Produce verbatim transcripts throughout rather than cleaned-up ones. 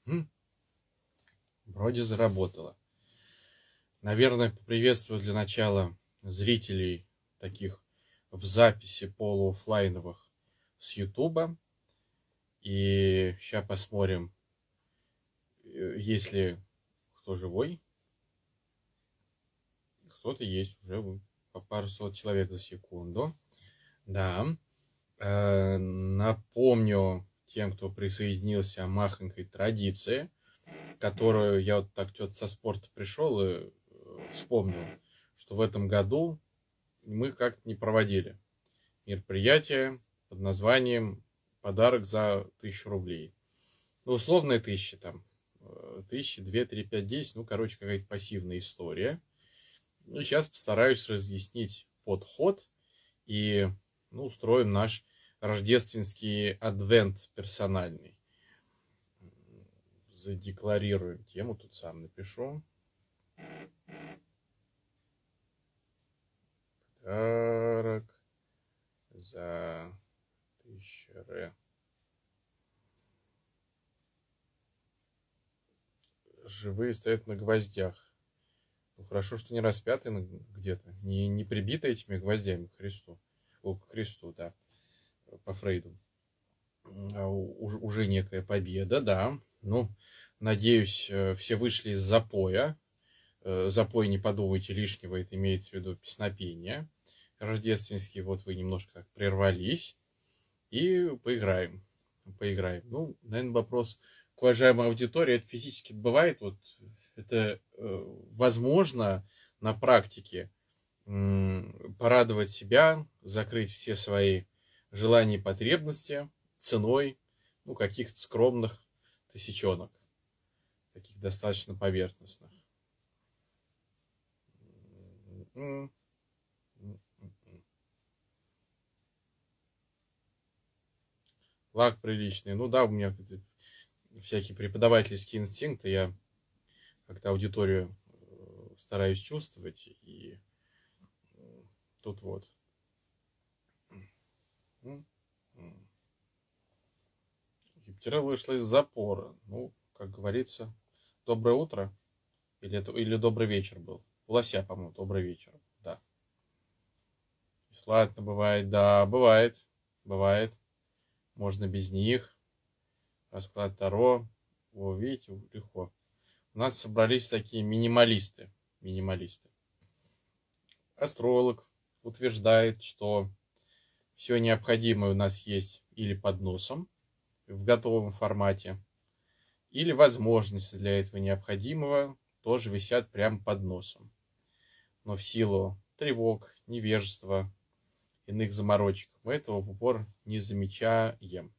Хм, вроде заработало. Наверное, поприветствую для начала зрителей таких в записи полуоффлайновых с Ютуба. И сейчас посмотрим, есть ли кто живой. Кто-то есть уже, по пару сот человек за секунду. Да. Э, напомню тем, кто присоединился, о махонькой традиции, которую я вот так что-то со спорта пришел и вспомнил, что в этом году мы как-то не проводили мероприятие под названием «Подарок за тысячу рублей». Ну, условная тысяча там. Тысяча, две, три, пять, десять. Ну, короче, какая-то пассивная история. Ну, сейчас постараюсь разъяснить подход и ну, устроим наш рождественский адвент персональный. Задекларируем тему, тут сам напишу. Подарок за тысячу ре. Живые стоят на гвоздях. Ну, хорошо, что не распяты где-то, не, не прибиты этими гвоздями к кресту. О, к кресту, да, по Фрейду. А уже, уже некая победа, да. Ну, надеюсь, все вышли из запоя. Запой, не подумайте лишнего, это имеется в виду песнопение рождественский. Вот вы немножко так прервались. И поиграем. Поиграем. Ну, наверное, вопрос к уважаемой аудитории. Это физически бывает. Вот это э, возможно на практике э, порадовать себя, закрыть все свои желания и потребности ценой ну, каких-то скромных тысячонок. Таких достаточно поверхностных. Лак приличный. Ну да, у меня всякие преподавательские инстинкты. Я как-то аудиторию стараюсь чувствовать. И тут вот. Юпитера вышла из запора. Ну, как говорится, доброе утро. Или, это, или добрый вечер был. У лося, по-моему, добрый вечер. Да. И сладко бывает. Да, бывает. Бывает. Можно без них. Расклад Таро. О, видите, легко. У нас собрались такие минималисты. Минималисты. Астролог утверждает, что все необходимое у нас есть или под носом, в готовом формате, или возможности для этого необходимого тоже висят прямо под носом. Но в силу тревог, невежества, иных заморочек мы этого в упор не замечаем.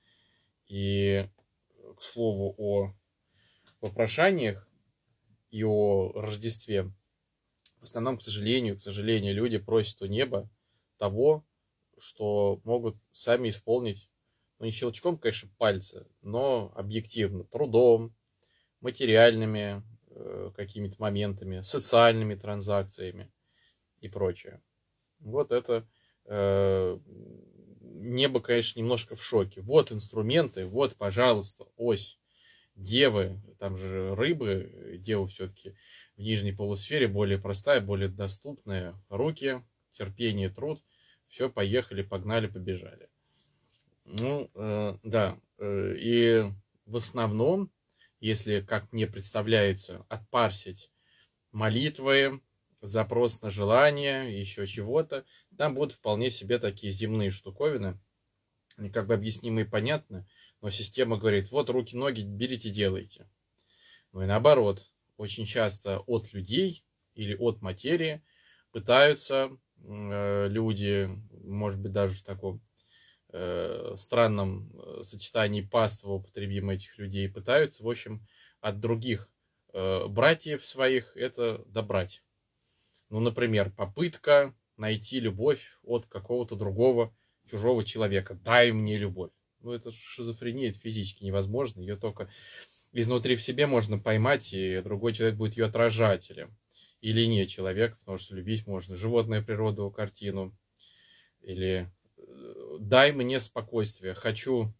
И, к слову, о попрошаниях и о Рождестве, в основном, к сожалению, к сожалению, люди просят у неба того, что могут сами исполнить, ну, не щелчком, конечно, пальца, но объективно, трудом, материальными э, какими-то моментами, социальными транзакциями и прочее. Вот это э, небо, конечно, немножко в шоке. Вот инструменты, вот, пожалуйста, ось. Девы, там же рыбы, девы все-таки в нижней полусфере более простая, более доступная. Руки, терпение, труд. Все, поехали, погнали, побежали. Ну, э, да. Э, и в основном, если, как мне представляется, отпарсить молитвы, запрос на желание, еще чего-то, там будут вполне себе такие земные штуковины, они как бы объяснимы и понятны, но система говорит, вот руки-ноги берите, делайте. Ну и наоборот, очень часто от людей или от материи пытаются э, люди, может быть, даже в таком э, странном сочетании паства употребим этих людей, пытаются, в общем, от других э, братьев своих это добрать. Ну, например, попытка найти любовь от какого-то другого чужого человека. Дай мне любовь. Ну, это шизофрения, это физически невозможно. Ее только изнутри в себе можно поймать, и другой человек будет ее отражателем. Или не человек, потому что любить можно. Животная природа, картину. Или дай мне спокойствие. Хочу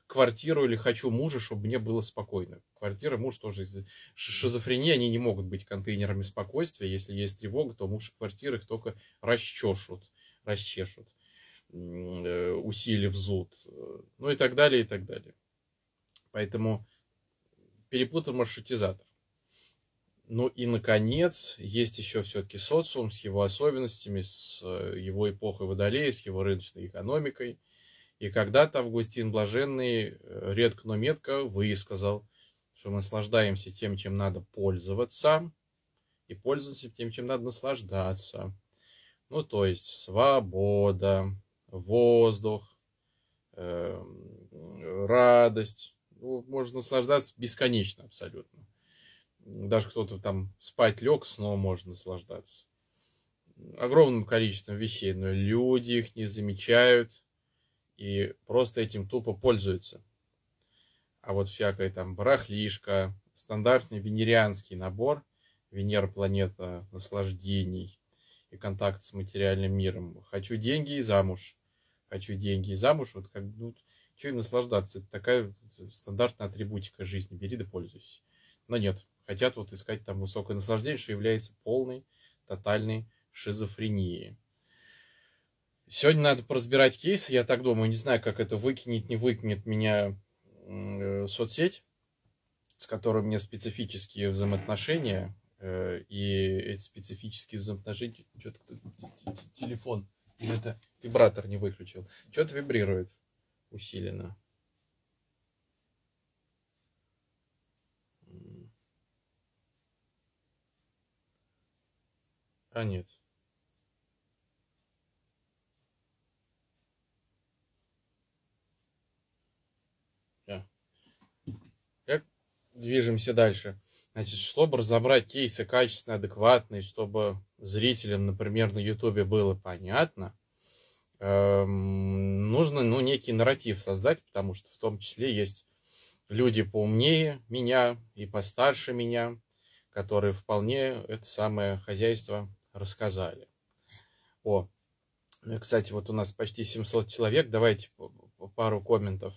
квартиру или хочу мужа, чтобы мне было спокойно. Квартира, муж тоже. Шизофрения, они не могут быть контейнерами спокойствия. Если есть тревога, то муж и квартира их только расчешут, расчешут, усилив зуд, ну и так далее, и так далее. Поэтому перепутал маршрутизатор. Ну и, наконец, есть еще все-таки социум с его особенностями, с его эпохой Водолея, с его рыночной экономикой. И когда-то Августин Блаженный редко, но метко высказал, что мы наслаждаемся тем, чем надо пользоваться, и пользуемся тем, чем надо наслаждаться. Ну, то есть свобода, воздух, э, радость. Ну, можно наслаждаться бесконечно абсолютно. Даже кто-то там спать лег, снова можно наслаждаться. Огромным количеством вещей, но люди их не замечают и просто этим тупо пользуются. А вот всякая там барахлишка, стандартный венерианский набор, Венера, планета наслаждений и контакт с материальным миром. Хочу деньги и замуж. Хочу деньги и замуж. Вот как, ну, что им наслаждаться? Это такая стандартная атрибутика жизни. Бери да пользуйся. Но нет. Хотят вот искать там высокое наслаждение, что является полной, тотальной шизофренией. Сегодня надо поразбирать кейсы. Я так думаю, не знаю, как это выкинет, не выкинет меня э, соцсеть, с которой у меня специфические взаимоотношения. Э, и эти специфические взаимоотношения... Что-то кто-то телефон или это вибратор не выключил. Что-то вибрирует усиленно. А нет. Yeah. Как движемся дальше? Значит, чтобы разобрать кейсы качественно, адекватные, чтобы зрителям, например, на Ютубе было понятно, эм, нужно, ну, некий нарратив создать, потому что в том числе есть люди поумнее меня и постарше меня, которые вполне это самое хозяйство рассказали. О, кстати, вот у нас почти семьсот человек. Давайте пару комментов.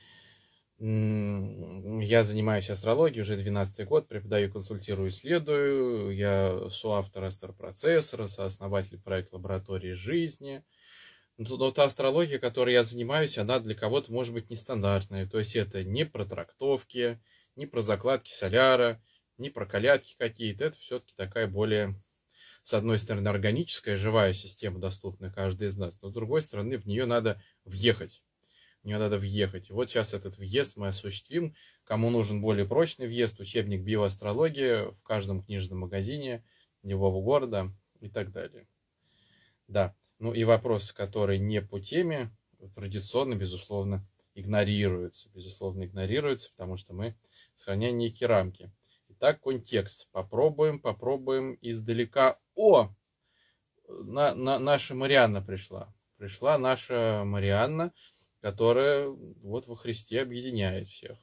Я занимаюсь астрологией уже двенадцатый год, преподаю, консультирую, исследую. Я соавтор астропроцессора, сооснователь проекта лаборатории жизни. Но та астрология, которой я занимаюсь, она для кого-то может быть нестандартная. То есть это не про трактовки, не про закладки соляра, не про колядки какие-то. Это все-таки такая более, с одной стороны, органическая, живая система, доступная каждой из нас. Но с другой стороны, в нее надо въехать. В нее надо въехать. И вот сейчас этот въезд мы осуществим. Кому нужен более прочный въезд, учебник биоастрологии в каждом книжном магазине любого города и так далее. Да. Ну и вопросы, которые не по теме, традиционно, безусловно, игнорируются. Безусловно, игнорируются, потому что мы сохраняем некие рамки. Итак, контекст. Попробуем, попробуем издалека. О! На, на, наша Марианна пришла. Пришла наша Марианна, которая вот во Христе объединяет всех.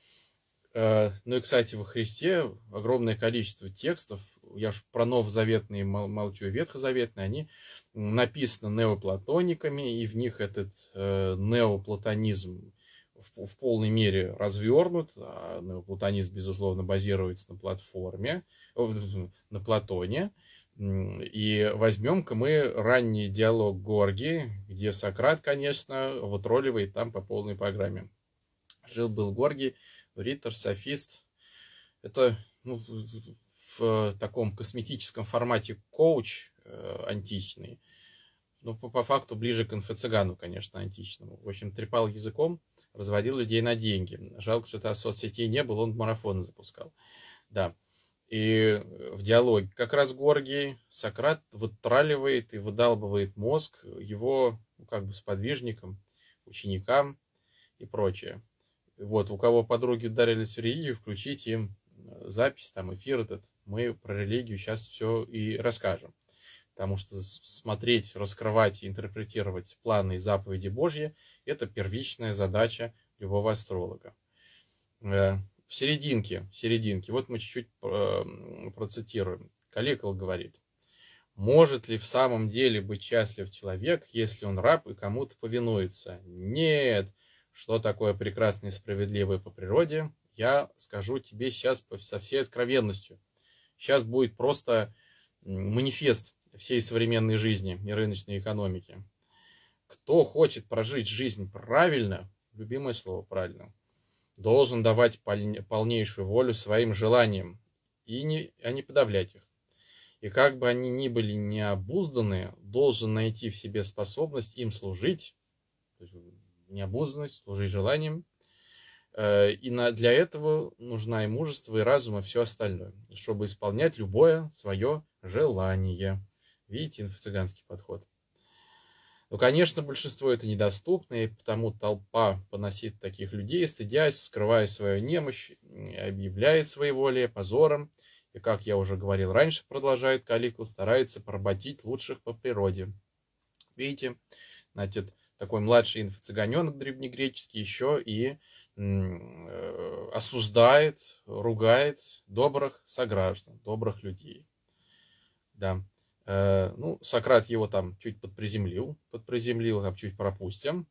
Ну и, кстати, во Христе огромное количество текстов, я уж про новозаветные молчу, ветхозаветные, они написаны неоплатониками, и в них этот э, неоплатонизм в, в полной мере развернут. А неоплатонизм, безусловно, базируется на платформе, на Платоне. И возьмем-ка мы ранний диалог Горгий, где Сократ, конечно, вытроливает там по полной программе. Жил-был Горгий, ритор, софист. Это, ну, в таком косметическом формате коуч э, античный. Ну, по, по факту ближе к инфо-цыгану, конечно, античному. В общем, трепал языком, разводил людей на деньги. Жалко, что тогда соцсетей не было, он марафоны запускал. Да. И в диалоге как раз Горгий Сократ вытраливает и выдалбывает мозг его, ну, как бы сподвижникам, ученикам и прочее. Вот, у кого подруги ударились в религию, включите им запись, там эфир этот, мы про религию сейчас все и расскажем. Потому что смотреть, раскрывать и интерпретировать планы и заповеди Божьи – это первичная задача любого астролога. В серединке, в серединке, вот мы чуть-чуть процитируем. Калликул говорит: может ли в самом деле быть счастлив человек, если он раб и кому-то повинуется? Нет. что такое прекрасное и справедливое по природе, я скажу тебе сейчас со всей откровенностью. Сейчас будет просто манифест всей современной жизни и рыночной экономики. Кто хочет прожить жизнь правильно, любимое слово правильно, должен давать полнейшую волю своим желаниям, и не, а не подавлять их. И как бы они ни были необузданные, должен найти в себе способность им служить, то есть необузданность, служить желанием. И для этого нужна и мужество, и разум, и все остальное, чтобы исполнять любое свое желание. Видите, инфо-цыганский подход. Ну, конечно, большинство это недоступно, и потому толпа поносит таких людей, стыдясь, скрывая свою немощь, объявляет своеволие позором, и, как я уже говорил раньше, продолжает Каллигула, старается поработить лучших по природе. Видите, значит, такой младший инфо-цыганенок древнегреческий еще и э, осуждает, ругает добрых сограждан, добрых людей. Да. Ну, Сократ его там чуть подприземлил, подприземлил, там чуть пропустим.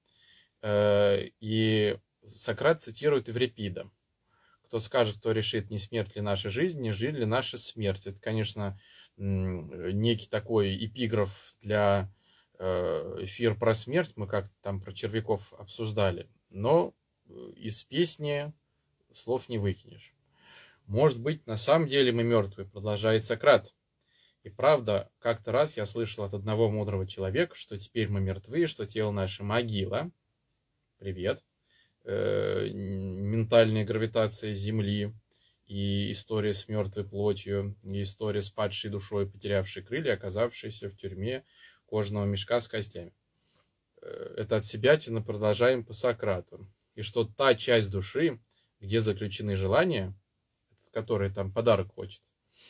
И Сократ цитирует Эврипида. Кто скажет, кто решит, не смерть ли наша жизнь, не жизнь ли наша смерть. Это, конечно, некий такой эпиграф для эфир про смерть. Мы как-то там про червяков обсуждали. Но из песни слов не выкинешь. Может быть, на самом деле мы мертвые, продолжает Сократ. И правда, как-то раз я слышал от одного мудрого человека, что теперь мы мертвы, что тело наше могила. Привет. Э, ментальная гравитация Земли и история с мертвой плотью, и история с падшей душой, потерявшей крылья, оказавшейся в тюрьме кожаного мешка с костями. Э, это от себятина продолжаем по Сократу. И что та часть души, где заключены желания, которая там подарок хочет,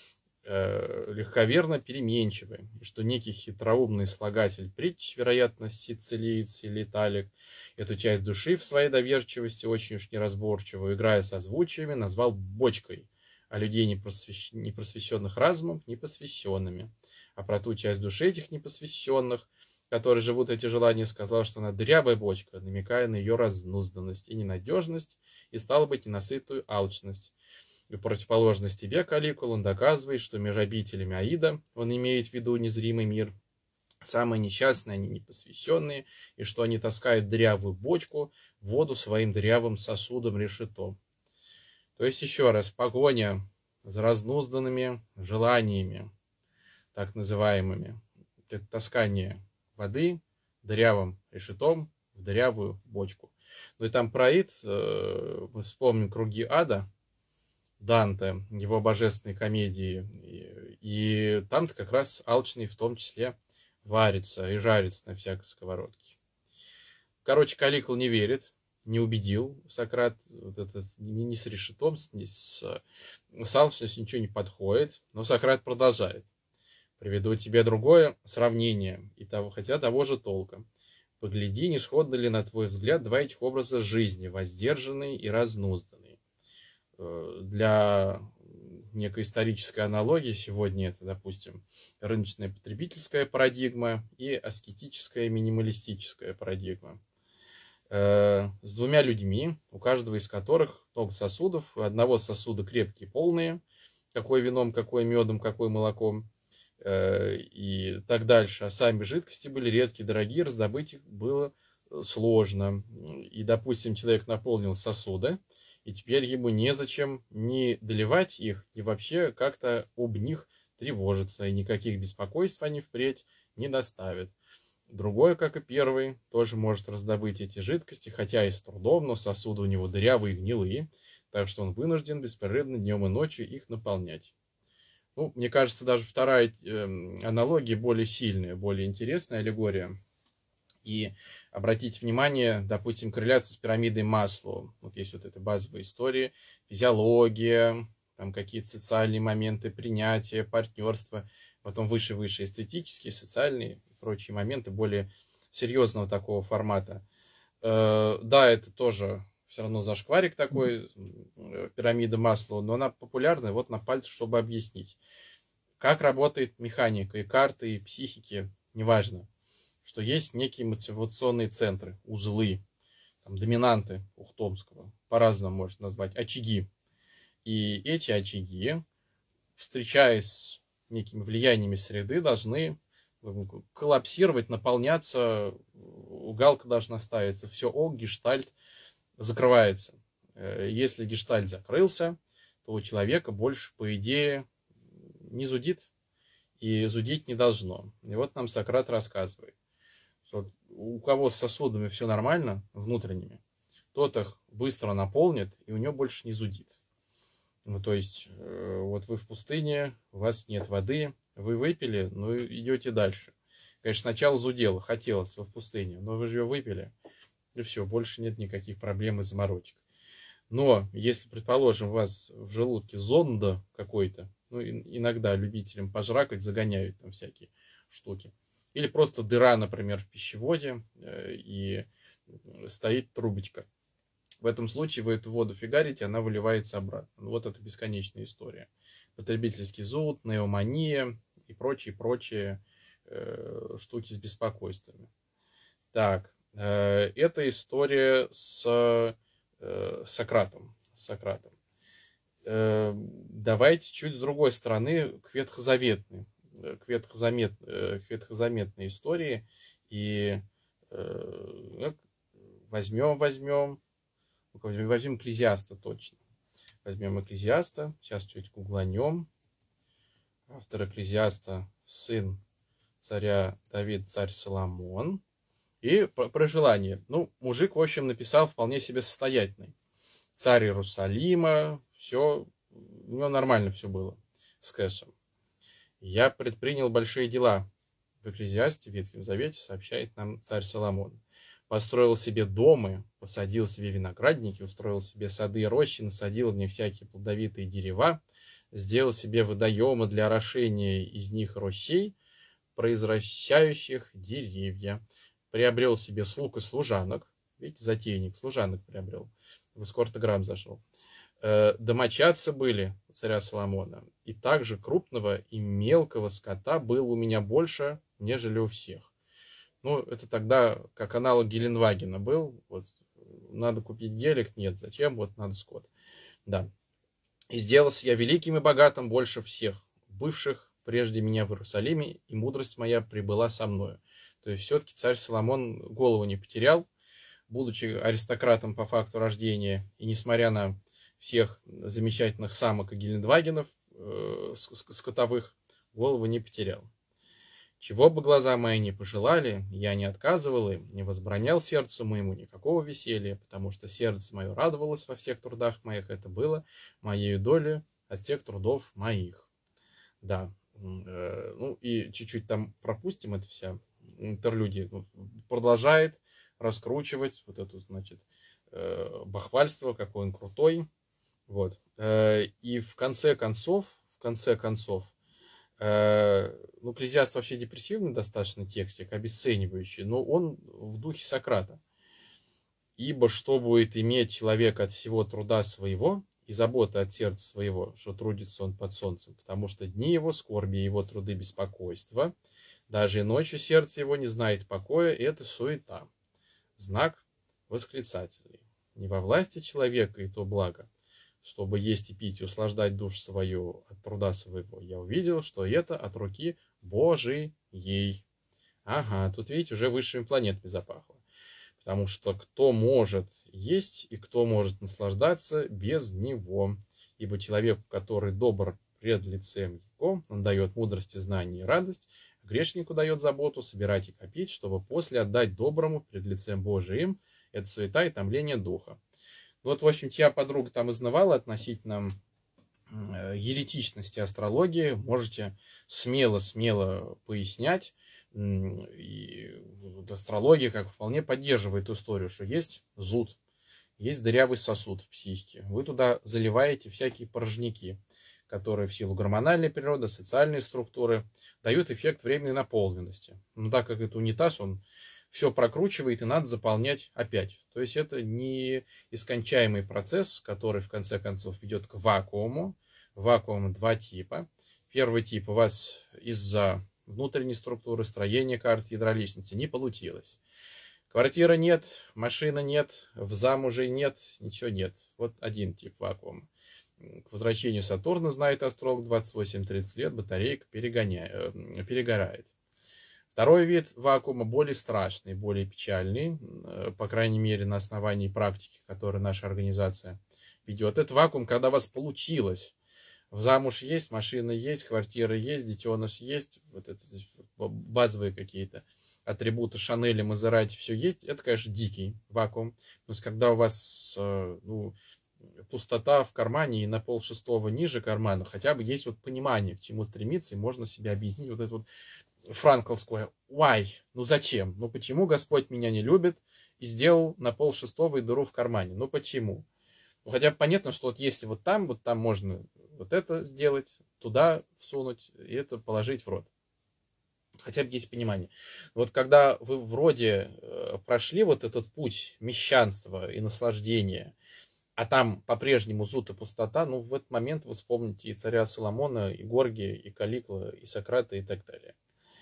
легковерно переменчивый, и что некий хитроумный слагатель притч, вероятно, сицилиец или италик, эту часть души в своей доверчивости, очень уж неразборчивую, играя созвучиями, назвал бочкой, а людей, непросвещ... непросвещенных разумом, непосвященными. А про ту часть души этих непосвященных, которые живут эти желания, сказал, что она дрябая бочка, намекая на ее разнузданность и ненадежность, и, стало быть, ненасытую алчность. И в противоположности тебе, Каллигула, он доказывает, что между обителями Аида, он имеет в виду незримый мир, самые несчастные, они непосвященные, и что они таскают дырявую бочку, воду своим дырявым сосудом решетом. То есть, еще раз, погоня за разнузданными желаниями, так называемыми, это таскание воды дырявым решетом в дырявую бочку. Ну и там про Аид, мы вспомним круги ада, Данте, его божественной комедии, и, и там-то как раз алчный в том числе варится и жарится на всякой сковородке. Короче, Каллигула не верит, не убедил Сократ, вот это, ни, ни с решетом, ни с, с алчностью ничего не подходит, но Сократ продолжает. Приведу тебе другое сравнение, и того, хотя того же толка. Погляди, не сходны ли, на твой взгляд, два этих образа жизни, воздержанный и разнузданный. Для некой исторической аналогии сегодня это, допустим, рыночная потребительская парадигма и аскетическая минималистическая парадигма. С двумя людьми, у каждого из которых много сосудов, у одного сосуда крепкие, полные, какой вином, какой медом, какой молоком и так дальше. А сами жидкости были редкие, дорогие, раздобыть их было сложно. И, допустим, человек наполнил сосуды, и теперь ему незачем ни доливать их, ни вообще как-то об них тревожиться, и никаких беспокойств они впредь не доставят. Другой, как и первый, тоже может раздобыть эти жидкости, хотя и с трудом, но сосуды у него дырявые и гнилые, так что он вынужден беспрерывно днем и ночью их наполнять. Ну, мне кажется, даже вторая э, аналогия более сильная, более интересная аллегория. И обратите внимание, допустим, корреляцию с пирамидой Маслоу. Вот есть вот эта базовая история, физиология, там какие-то социальные моменты, принятия, партнерства, потом выше-выше эстетические, социальные и прочие моменты более серьезного такого формата. Э, да, это тоже все равно зашкварик такой, пирамида Маслоу, но она популярная вот на пальце, чтобы объяснить, как работает механика и карты, и психики, неважно. Что есть некие мотивационные центры, узлы. там, доминанты Ухтомского, по-разному можно назвать, очаги. И эти очаги, встречаясь с некими влияниями среды, должны коллапсировать, наполняться, галка должна ставиться, все, о, гештальт закрывается. Если гештальт закрылся, то у человека больше, по идее, не зудит, и зудить не должно. И вот нам Сократ рассказывает, что у кого с сосудами все нормально, внутренними, тот их быстро наполнит, и у него больше не зудит. Ну, то есть, вот вы в пустыне, у вас нет воды, вы выпили, ну, идете дальше. Конечно, сначала зудело, хотелось в пустыне, но вы же ее выпили, и все, больше нет никаких проблем и заморочек. Но если, предположим, у вас в желудке зонда какой-то, ну, иногда любителям пожракать загоняют там всякие штуки, или просто дыра, например, в пищеводе, и стоит трубочка. В этом случае вы эту воду фигарите, она выливается обратно. Вот это бесконечная история. Потребительский зуд, неомания и прочие-прочие э, штуки с беспокойствами. Так, э, это история с э, Сократом. Сократом. Э, давайте чуть с другой стороны к ветхозаветной, к ветхозамет, к ветхозаметной истории. И э, возьмем, возьмем, возьмем Экклезиаста точно. Возьмем Экклезиаста, сейчас чуть гугланем. Автор Экклезиаста, сын царя Давид, царь Соломон. И про желание. Ну, мужик, в общем, написал вполне себе состоятельный. Царь Иерусалима, все, у него нормально все было с кэшем. Я предпринял большие дела. В Экклезиасте, в Ветхом Завете, сообщает нам царь Соломон. Построил себе дома, посадил себе виноградники, устроил себе сады и рощи, насадил в них всякие плодовитые дерева, сделал себе водоемы для орошения из них рощей, произвращающих деревья. Приобрел себе слуг и служанок. Видите, затейник, служанок приобрел. В эскортограмм зашел. Домочадцы были у царя Соломона. И также крупного и мелкого скота было у меня больше, нежели у всех. Ну, это тогда как аналог Геленвагена был. Вот, надо купить гелик, нет, зачем, вот надо скот. Да. И сделался я великим и богатым больше всех, бывших прежде меня в Иерусалиме, и мудрость моя прибыла со мною. То есть все-таки царь Соломон голову не потерял, будучи аристократом по факту рождения, и несмотря на всех замечательных самок и Гелендвагенов э, скотовых, голову не потерял. Чего бы глаза мои не пожелали, я не отказывал им, не возбранял сердцу моему никакого веселья, потому что сердце мое радовалось во всех трудах моих, это было моей долей от всех трудов моих. Да, э, ну и чуть-чуть там пропустим это вся интерлюдия. Ну, продолжает раскручивать вот эту, значит, э, бахвальство, какой он крутой. Вот. Э, и в конце концов, в конце концов, ну, Экклезиаст вообще депрессивный достаточно текстик, обесценивающий, но он в духе Сократа. Ибо что будет иметь человек от всего труда своего и заботы от сердца своего, что трудится он под солнцем, потому что дни его скорби, его труды беспокойства, даже и ночью сердце его не знает покоя, и это суета. Знак восклицательный. Не во власти человека и то благо, чтобы есть и пить и услаждать душу свою от труда своего, я увидел, что это от руки Божией. Ага, тут, видите, уже высшими планетами запахло. Потому что кто может есть и кто может наслаждаться без него. Ибо человеку, который добр пред лицем его, он дает мудрость и знание и радость, а грешнику дает заботу собирать и копить, чтобы после отдать доброму пред лицем Божиим. Это суета и томление духа. Вот, в общем, я подруга там изнывала относительно еретичности астрологии. Можете смело-смело пояснять. И астрология как вполне поддерживает историю, что есть зуд, есть дырявый сосуд в психике. Вы туда заливаете всякие порожняки, которые в силу гормональной природы, социальной структуры дают эффект временной наполненности. Но так как это унитаз, он все прокручивает, и надо заполнять опять. То есть это не искончаемый процесс, который в конце концов ведет к вакууму. Вакуум два типа. Первый тип у вас из-за внутренней структуры, строения карты ядра личности не получилось. Квартиры нет, машины нет, в замуже нет, ничего нет. Вот один тип вакуума. К возвращению Сатурна, знает астролог, двадцать восемь тридцать лет батарейка перегоняет, перегорает. Второй вид вакуума более страшный, более печальный, по крайней мере на основании практики, которую наша организация ведет. Это вакуум, когда у вас получилось. В замуж есть, машина есть, квартира есть, детеныш есть, вот это базовые какие-то атрибуты Шанели, Мазерати, все есть. Это, конечно, дикий вакуум. То есть, когда у вас ну, пустота в кармане и на пол шестого ниже кармана, хотя бы есть вот понимание, к чему стремиться, и можно себе объяснить вот это вот франкловское «why?», ну зачем? Ну почему Господь меня не любит и сделал на пол шестого и дыру в кармане? Ну почему? Ну хотя бы понятно, что вот если вот там, вот там можно вот это сделать, туда всунуть и это положить в рот. Хотя бы есть понимание. Вот когда вы вроде прошли вот этот путь мещанства и наслаждения, а там по-прежнему зуд и пустота, ну в этот момент вы вспомните и царя Соломона, и Горгия, и Калликла, и Сократа, и так далее.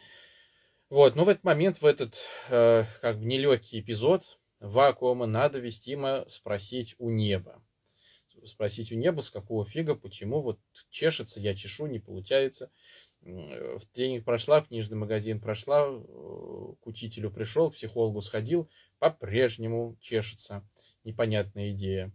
Вот, но в этот момент, в этот э, как бы нелегкий эпизод вакуума надо вестимо спросить у неба. Спросить у неба, с какого фига, почему вот чешется, я чешу, не получается. В тренинг прошла, в книжный магазин прошла, к учителю пришел, к психологу сходил, по-прежнему чешется. Непонятная идея.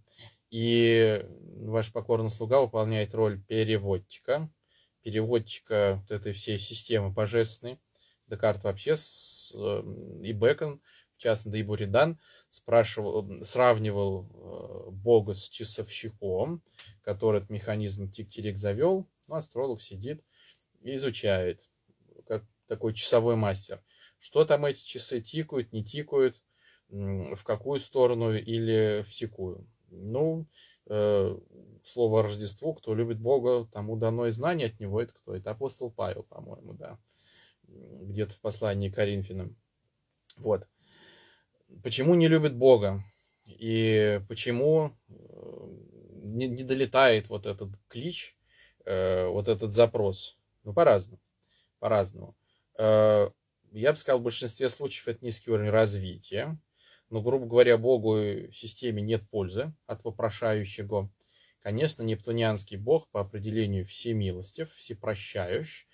И ваш покорный слуга выполняет роль переводчика. Переводчика вот этой всей системы божественной. Декарт вообще с, и Бэкон, в частности, да и Буридан, спрашивал, сравнивал Бога с часовщиком, который этот механизм тик-тирик завел. Ну, астролог сидит и изучает, как такой часовой мастер. Что там эти часы тикают, не тикают, в какую сторону или в секую. Ну, э, слово Рождеству, кто любит Бога, тому дано и знание от него. Это кто? Это апостол Павел, по-моему, да. Где-то в послании к Коринфянам. Вот. Почему не любит Бога? И почему не, не долетает вот этот клич, э, вот этот запрос? Ну, по-разному. По-разному. Э, я бы сказал, в большинстве случаев это низкий уровень развития. Но, грубо говоря, Богу и системе нет пользы от вопрошающего. Конечно, нептунианский Бог по определению всемилостив, всепрощающий.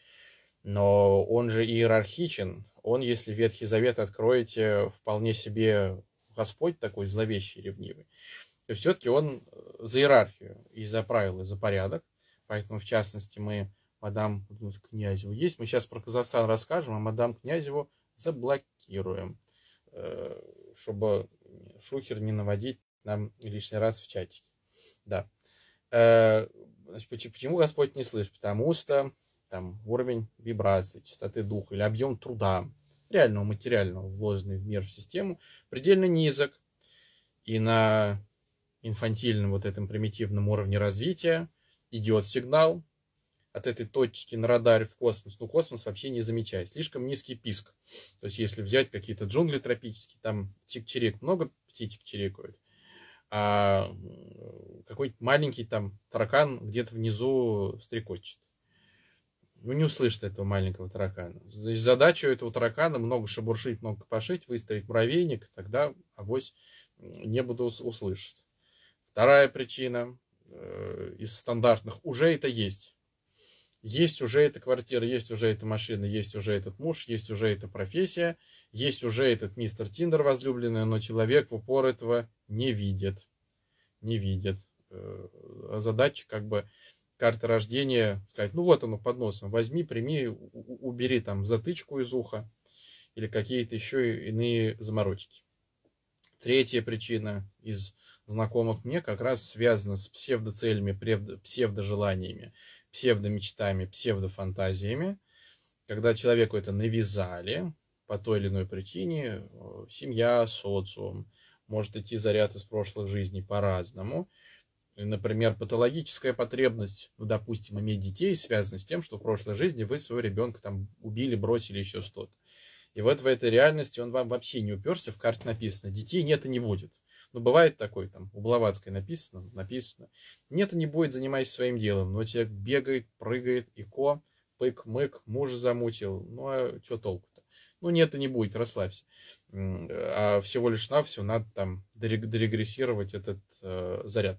Но он же иерархичен. Он, если Ветхий Завет откроете, вполне себе Господь такой зловещий, ревнивый. То есть все-таки он за иерархию, и за правила, и за порядок. Поэтому, в частности, мы мадам Князеву есть. Мы сейчас про Казахстан расскажем, а мадам Князеву заблокируем, чтобы шухер не наводить нам лишний раз в чатике. Да. Значит, почему Господь не слышит? Потому что там уровень вибрации, частоты духа или объем труда, реального материального, вложенный в мир, в систему, предельно низок. И на инфантильном вот этом примитивном уровне развития идет сигнал от этой точки на радаре в космос. Ну, космос вообще не замечает. Слишком низкий писк. То есть, если взять какие-то джунгли тропические, там чик-чирик, много птичек чирикают. А какой-нибудь маленький там таракан где-то внизу стрекочет. Ну, не услышит этого маленького таракана. Значит, задача у этого таракана много шебуршить, много пошить, выстроить муравейник, тогда авось не буду услышать. Вторая причина э, из стандартных. Уже это есть. Есть уже эта квартира, есть уже эта машина, есть уже этот муж, есть уже эта профессия, есть уже этот мистер Тиндер возлюбленный, но человек в упор этого не видит. Не видит. Э, задача как бы... карты рождения, сказать, ну вот оно под носом, возьми, прими, убери там затычку из уха или какие-то еще иные заморочки. Третья причина из знакомых мне как раз связана с псевдоцелями, псевдожеланиями, псевдомечтами, псевдофантазиями, когда человеку это навязали по той или иной причине, семья, социум, может идти заряд из прошлых жизней по-разному. Например, патологическая потребность, ну, допустим, иметь детей, связана с тем, что в прошлой жизни вы своего ребенка там убили, бросили, еще что-то. И вот в этой реальности он вам вообще не уперся, в карте написано, детей нет и не будет. Ну, бывает такой, там, у Блаватской написано, написано, нет и не будет, занимайся своим делом. Но человек бегает, прыгает, ико, пык-мык, мужа замутил, ну, а что толку-то? Ну, нет и не будет, расслабься. А всего лишь навсего надо там дорегрессировать этот э, заряд.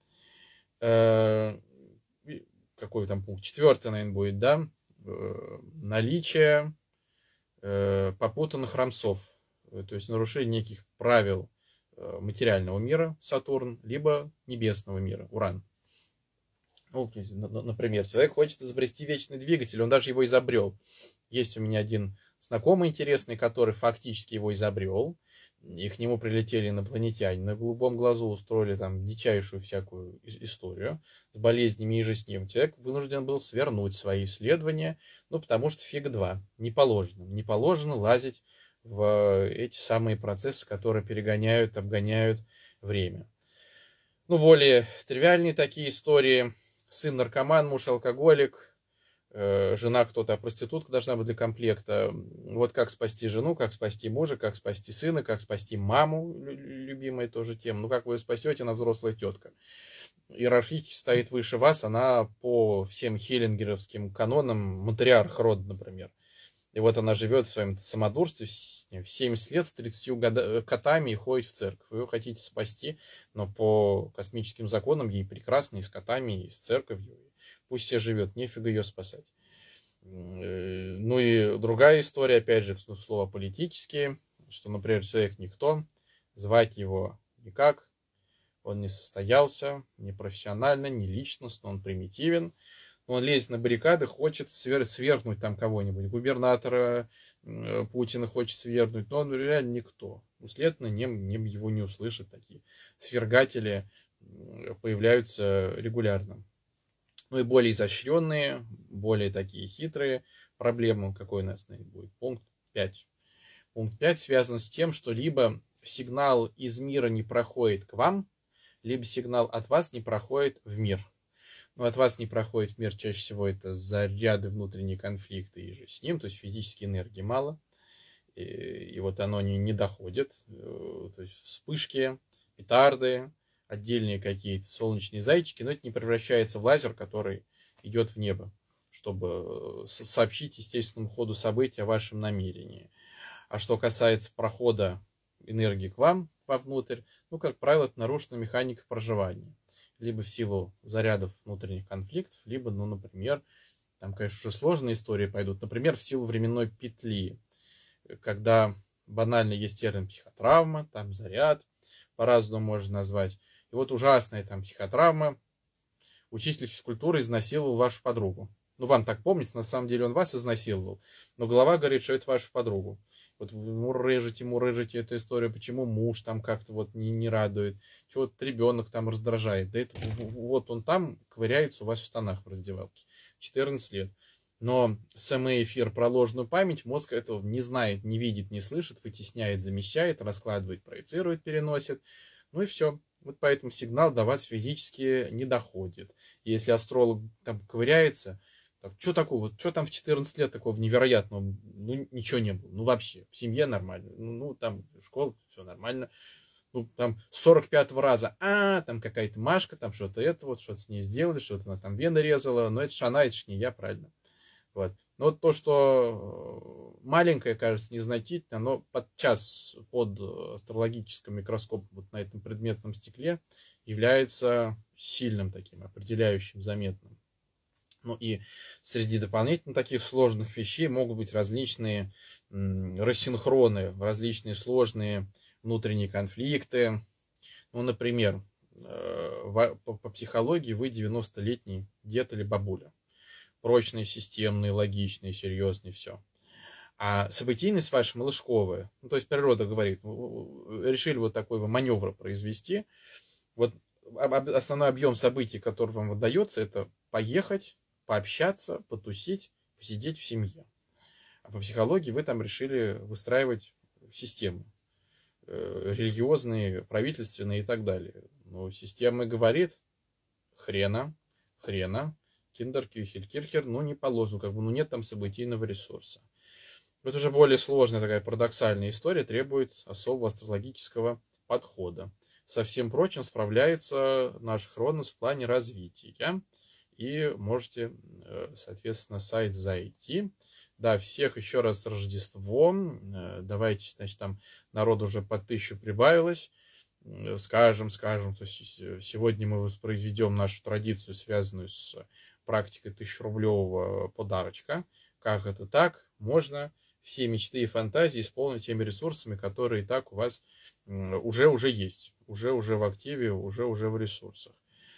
Э, какой там пункт? Четвертый, наверное, будет, да? Э, наличие э, попутанных рамсов. То есть нарушение неких правил э, материального мира, Сатурн, либо небесного мира, Уран. Ну, например, человек хочет изобрести вечный двигатель, он даже его изобрел. Есть у меня один знакомый интересный, который фактически его изобрел, и к нему прилетели инопланетяне, на голубом глазу устроили там дичайшую всякую историю с болезнями и же с ним. Человек вынужден был свернуть свои исследования, ну, потому что фиг два, не положено. Не положено лазить в эти самые процессы, которые перегоняют, обгоняют время. Ну, более тривиальные такие истории. Сын наркоман, муж алкоголик, жена кто-то, а проститутка должна быть для комплекта. Вот как спасти жену, как спасти мужа, как спасти сына, как спасти маму, любимая тоже тема. Ну, как вы спасете, она взрослая тетка. Иерархически стоит выше вас, она по всем хеллингеровским канонам матриарх рода, например. И вот она живет в своем самодурстве в семьдесят лет с тридцатью котами и ходит в церковь. Вы ее хотите спасти, но по космическим законам ей прекрасно и с котами, и с церковью. Пусть себе живет, нефига ее спасать. Ну и другая история, опять же, слово политические, что, например, человек никто, звать его никак, он не состоялся, не профессионально, не личностно, он примитивен. Он лезет на баррикады, хочет свергнуть там кого-нибудь. Губернатора Путина хочет свергнуть, но он реально никто. Следовательно, не, не, его не услышат. Такие свергатели появляются регулярно. Ну и более изощренные, более такие хитрые проблемы. Какой у нас будет? Пункт пять. Пункт пять связан с тем, что либо сигнал из мира не проходит к вам, либо сигнал от вас не проходит в мир. Но от вас не проходит в мир, чаще всего это заряды, внутренние конфликты и же с ним, то есть физической энергии мало, и, и вот оно не, не доходит, то есть вспышки, петарды, отдельные какие-то солнечные зайчики, но это не превращается в лазер, который идет в небо, чтобы сообщить естественному ходу событий о вашем намерении. А что касается прохода энергии к вам вовнутрь, ну, как правило, это нарушена механика проживания. Либо в силу зарядов внутренних конфликтов, либо, ну, например, там, конечно, уже сложные истории пойдут, например, в силу временной петли, когда банально есть термин психотравма, там заряд, по-разному можно назвать. И вот ужасная там психотравма, учитель физкультуры изнасиловал вашу подругу. Ну, вам так помнится, на самом деле он вас изнасиловал, но голова говорит, что это ваша подруга. Вот вы мурыжите, мурыжите эту историю, почему муж там как-то вот не, не радует, чего вот ребенок там раздражает. Да это вот он там ковыряется у вас в штанах в раздевалке. четырнадцать лет. Но самый эфир про ложную память мозг этого не знает, не видит, не слышит, вытесняет, замещает, раскладывает, проецирует, переносит. Ну и все. Вот поэтому сигнал до вас физически не доходит. И если астролог там ковыряется, так, что такого, вот что там в четырнадцать лет такого невероятного, ну ничего не было, ну вообще, в семье нормально, ну, ну там школа, все нормально, ну там с сорок пятого раза, а, там какая-то Машка, там что-то это вот, что-то с ней сделали, что-то она там вены резала, но это ж она, это ж не я, правильно. Вот. Но вот то, что маленькое, кажется, незначительно, но подчас под астрологическим микроскопом вот на этом предметном стекле является сильным таким, определяющим, заметным. Ну и среди дополнительно таких сложных вещей могут быть различные м, рассинхроны, различные сложные внутренние конфликты. Ну, например, э, по, по психологии вы девяностолетний дед или бабуля. Прочный, системный, логичный, серьезный, все. А событийность ваша малышковая. Ну, то есть природа говорит, решили вот такой вы маневр произвести. Вот основной объем событий, который вам выдается, это поехать, пообщаться, потусить, посидеть в семье. А по психологии вы там решили выстраивать системы. Э, религиозные, правительственные и так далее. Но система говорит, хрена, хрена, киндер-кюхель, кирхер, ну не положено, как бы, ну нет там событийного ресурса. Это уже более сложная такая парадоксальная история, требует особого астрологического подхода. Со всем прочим справляется наш Хронос в плане развития. И можете, соответственно, сайт зайти, Да, всех еще раз с Рождеством. Давайте, значит, там народ уже по тысячу прибавилось. Скажем, скажем, то есть сегодня мы воспроизведем нашу традицию, связанную с практикой тысячерублевого подарочка. Как это так? Можно все мечты и фантазии исполнить теми ресурсами, которые и так у вас уже, уже есть, уже, уже в активе, уже, уже в ресурсах.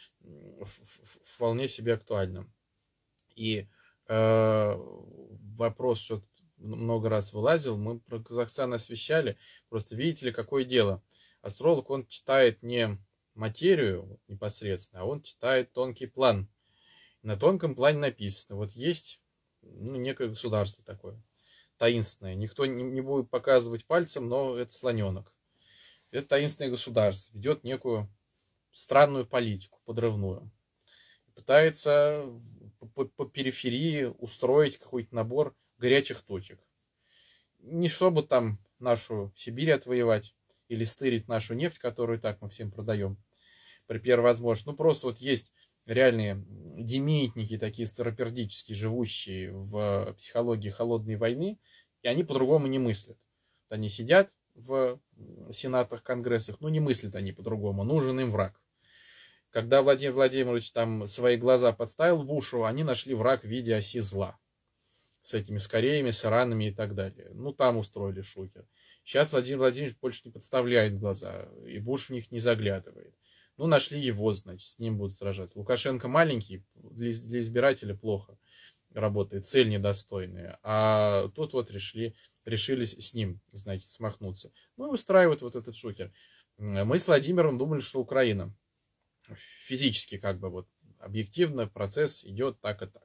Вполне себе актуально. И э, вопрос, что много раз вылазил, мы про Казахстан освещали. Просто видите ли, какое дело. Астролог, он читает не материю непосредственно, а он читает тонкий план. На тонком плане написано, вот есть ну, некое государство такое, таинственное. Никто не, не будет показывать пальцем, но это слоненок. Это таинственное государство ведет некую странную политику, подрывную. Пытается по, по периферии устроить какой-то набор горячих точек. Не чтобы там нашу Сибирь отвоевать или стырить нашу нефть, которую так мы всем продаем при первой возможности. Ну, просто вот есть реальные демиитники, такие старопердические, живущие в психологии холодной войны, и они по-другому не мыслят. Они сидят в сенатах, конгрессах, ну, не мыслят они по-другому, нужен им враг. Когда Владимир Владимирович там свои глаза подставил в уши, они нашли враг в виде оси зла. С этими скореями, с иранами и так далее. Ну, там устроили шухер. Сейчас Владимир Владимирович больше не подставляет глаза, и Буш в них не заглядывает. Ну, нашли его, значит, с ним будут сражаться. Лукашенко маленький, для, для избирателя плохо работает, цель недостойная. А тут вот решили, решились с ним, значит, смахнуться. Ну, и устраивают вот этот шухер. Мы с Владимиром думали, что Украина. Физически, как бы, вот, объективно процесс идет так и так.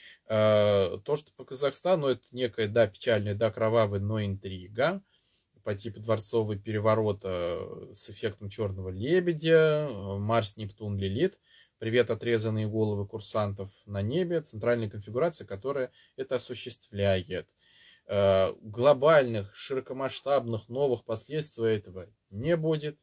То, что по Казахстану, это некая, да, печальная, да, кровавая, но интрига по типу дворцового переворота с эффектом черного лебедя, Марс, Нептун, Лилит, привет, отрезанные головы курсантов на небе, центральная конфигурация, которая это осуществляет. Глобальных, широкомасштабных, новых последствий этого не будет.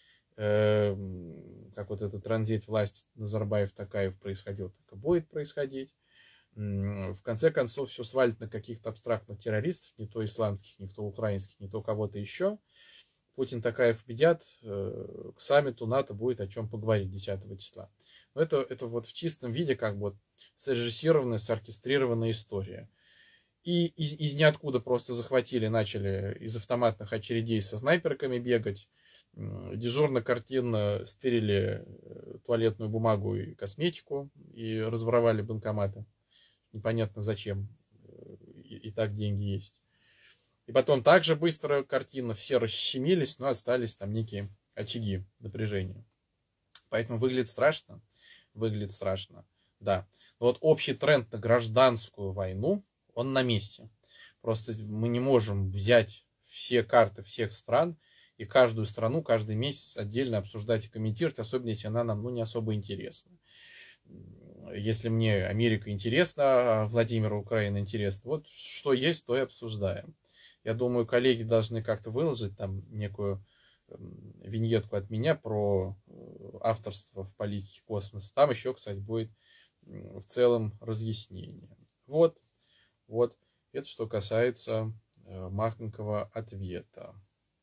Как вот этот транзит власти Назарбаев-Токаев происходил, так и будет происходить. В конце концов, все свалит на каких-то абстрактных террористов, не то исламских, не то украинских, не то кого-то еще. Путин, Токаев победят, к саммиту НАТО будет о чем поговорить десятого числа. Но это, это вот в чистом виде как бы вот срежиссированная, соркестрированная история. И из, из ниоткуда просто захватили, начали из автоматных очередей со снайперками бегать. Дежурно-картинно стырили туалетную бумагу и косметику и разворовали банкоматы. Непонятно зачем. И, и так деньги есть. И потом также быстро картинно все расщемились, но остались там некие очаги напряжения. Поэтому выглядит страшно. Выглядит страшно. Да. Но вот общий тренд на гражданскую войну, он на месте. Просто мы не можем взять все карты всех стран и каждую страну каждый месяц отдельно обсуждать и комментировать, особенно если она нам ну, не особо интересна. Если мне Америка интересна, а Владимиру Украина интересна, вот что есть, то и обсуждаем. Я думаю, коллеги должны как-то выложить там некую виньетку от меня про авторство в политике космоса. Там еще, кстати, будет в целом разъяснение. Вот, вот. Это что касается махонького ответа.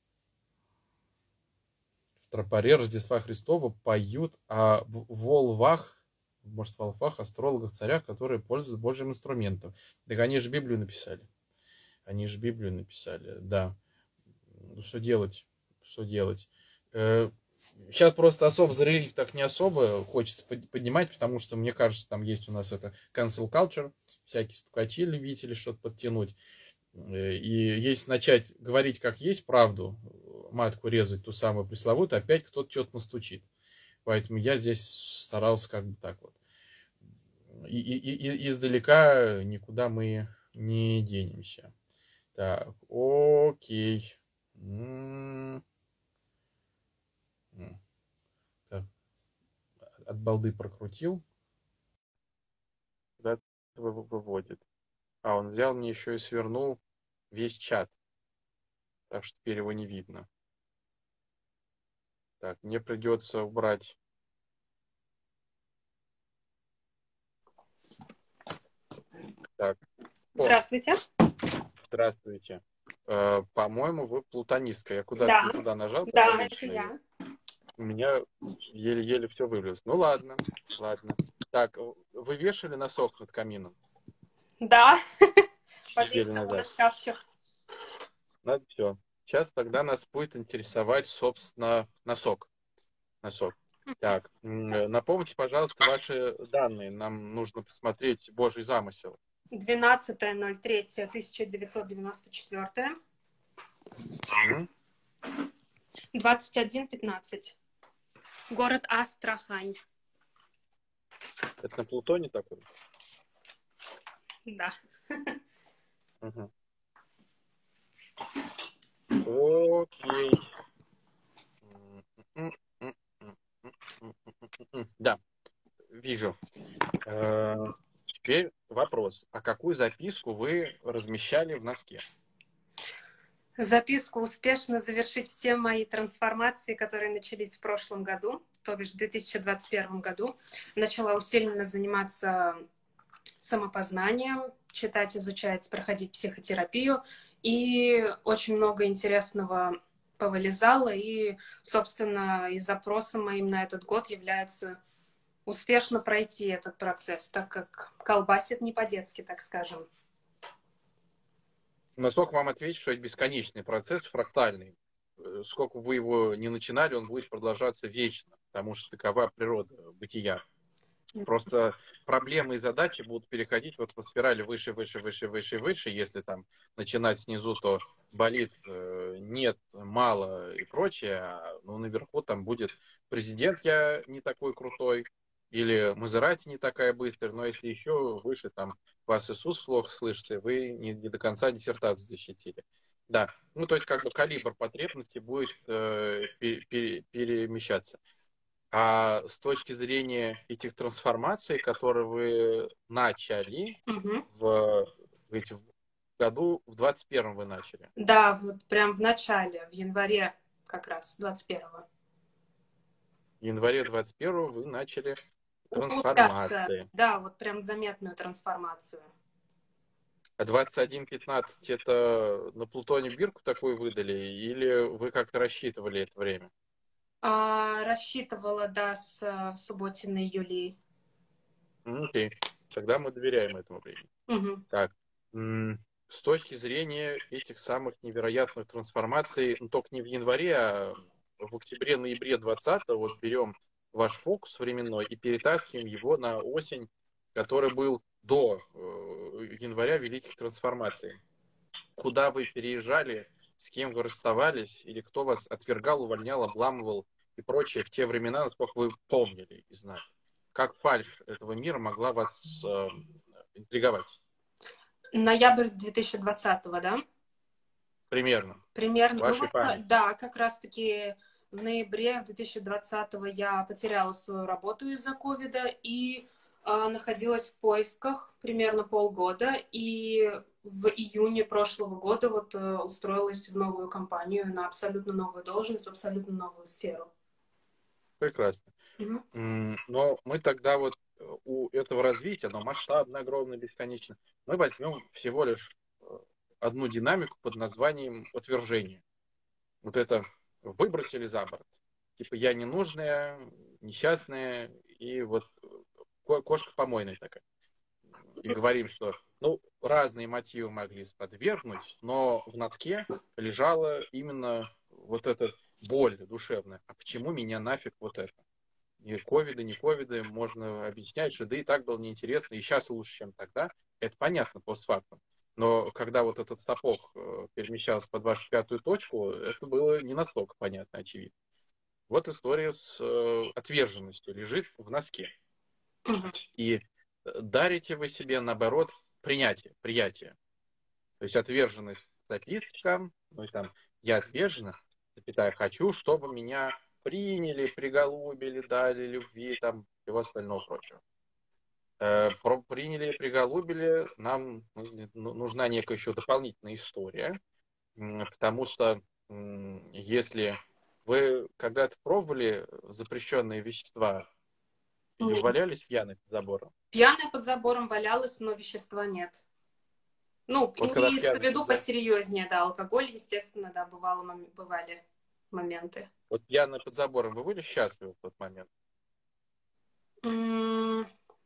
В тропаре Рождества Христова поют о волвах, может, волфах, астрологах, царях, которые пользуются Божьим инструментом. Так они же Библию написали. Они же Библию написали, да. Ну, что делать? Что делать? Сейчас просто особо за религию так не особо хочется поднимать, потому что, мне кажется, там есть у нас это cancel culture, всякие стукачи, любители что-то подтянуть. И если начать говорить как есть правду, матку резать ту самую пресловутую, опять кто-то что-то настучит. Поэтому я здесь старался как бы так вот. И, и, и издалека никуда мы не денемся. Так, окей. Так, от балды прокрутил. Куда выводит. А, он взял мне еще и свернул весь чат. Так что теперь его не видно. Так, мне придется убрать. Так, Здравствуйте. Здравствуйте. Э, По-моему, вы плутонистка. Я куда-то Да, не туда нажал да, это предварительно, и я. у меня еле-еле все вывалилось. Ну ладно, ладно. Так, э, вы вешали носок над камином Да, неделю повесила на назад? шкафчик. Надо все. Сейчас тогда нас будет интересовать, собственно, носок. Носок. Так, м, э, напомните, пожалуйста, ваши данные. Нам нужно посмотреть Божий замысел. двенадцатое ноль третье тысяча девятьсот девяносто четвёртое. Мгм. двадцать один пятнадцать. Город Астрахань. Это на Плутоне такой? Да. Мгм. Окей. М, м, м, м, м, м, м. Да, вижу. Э, Теперь вопрос. А какую записку вы размещали в носке? Записку успешно завершить все мои трансформации, которые начались в прошлом году, то бишь в две тысячи двадцать первом году. Начала усиленно заниматься самопознанием, читать, изучать, проходить психотерапию. И очень много интересного повылезало. И, собственно, и запросом моим на этот год является успешно пройти этот процесс, так как колбасит не по-детски, так скажем. Носок вам ответит, что это бесконечный процесс, фрактальный. Э, Сколько бы вы его не начинали, он будет продолжаться вечно, потому что такова природа бытия. Просто проблемы и задачи будут переходить вот по спирали выше, выше, выше, выше, выше. Если там начинать снизу, то болит, э, нет, мало и прочее. А, ну, наверху там будет президент я не такой крутой, или Мазерати не такая быстрая, но если еще выше, там, вас Иисус плохо слышите, вы не, не до конца диссертацию защитили. Да, ну, то есть, как бы калибр потребностей будет э, пере- пере- перемещаться. А с точки зрения этих трансформаций, которые вы начали Угу. в, ведь в году, в двадцать первом вы начали. Да, вот прям в начале, в январе как раз, двадцать первого. В январе двадцать первого вы начали Углубляться, трансформации. да, вот прям заметную трансформацию. А двадцать один пятнадцать это на Плутоне бирку такую выдали, или вы как-то рассчитывали это время? А, рассчитывала, да, с э, Субботиной Юлией. М, Окей, тогда мы доверяем этому времени. Угу. Так, м, с точки зрения этих самых невероятных трансформаций, ну, только не в январе, а в октябре-ноябре двадцатого, вот берем ваш фокус временной и перетаскиваем его на осень, который был до э, января великих трансформаций. Куда вы переезжали, с кем вы расставались, или кто вас отвергал, увольнял, обламывал и прочее в те времена, насколько вы помнили и знали. Как фальшь этого мира могла вас э, интриговать? Ноябрь две тысячи двадцатого, да? Примерно. Примерно. Ну Вашей вот, ка- памяти. да, как раз-таки в ноябре две тысячи двадцатого я потеряла свою работу из-за ковида и а, находилась в поисках примерно полгода. И в июне прошлого года вот э, устроилась в новую компанию на абсолютно новую должность, в абсолютно новую сферу. Прекрасно. Мгм. М, Но мы тогда вот э, у этого развития, оно масштабно, огромно, бесконечно, мы возьмем всего лишь э, одну динамику под названием отвержение. Вот это выбросили за борт. Типа я ненужная, несчастная, и вот ко- кошка помойная такая. И говорим, что ну, разные мотивы могли сподвергнуть, но в носке лежала именно вот эта боль душевная. А почему меня нафиг вот это? И ковиды, не ковиды, можно объяснять, что да и так было неинтересно, и сейчас лучше, чем тогда. Это понятно постфактум. Но когда вот этот сапог э, перемещался под вашу пятую точку, это было не настолько понятно, очевидно. Вот история с э, отверженностью лежит в носке. Мгм. И э, дарите вы себе, наоборот, принятие, приятие. То есть отверженность запискам, ну и там я отвержена, запятая, хочу, чтобы меня приняли, приголубили, дали любви, там, всего остального прочего. Э, про- приняли, приголубили, нам ну, ну, нужна некая еще дополнительная история, м, потому что м, если вы когда-то пробовали запрещенные вещества или Не, валялись пьяны под забором, пьяная под забором валялась, но вещества нет. Ну, Вот когда имеется в пьяный виду под, посерьезнее, да, алкоголь, естественно, да, бывало, мом- бывали моменты. вот пьяный под забором, вы были счастливы в тот момент? М,